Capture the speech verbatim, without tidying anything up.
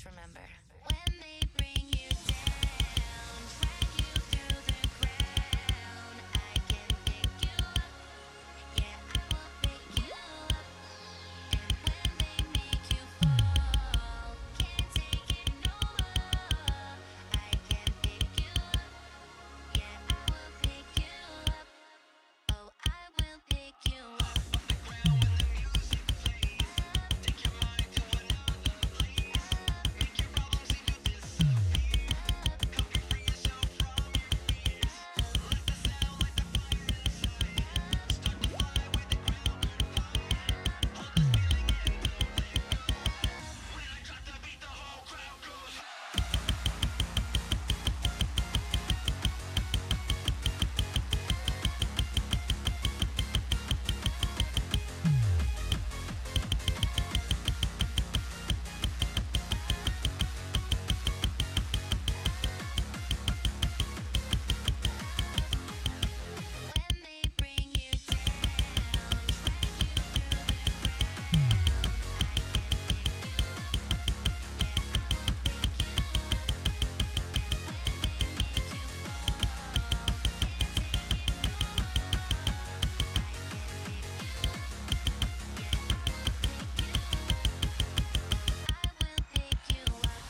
Just remember, when they bring you down, drag you through the ground, I can pick you up. Yeah, I will pick you up. And when they make you fall, can't take it no more. I can pick you up. Yeah, I will pick you up. Oh, I will pick you up. When they bring you down, drag you through the ground, I can pick you up. Yeah, I will pick you up. And when they make you fall, can't take it no more. I can pick you up. Yeah, I will pick you up. I will pick you up.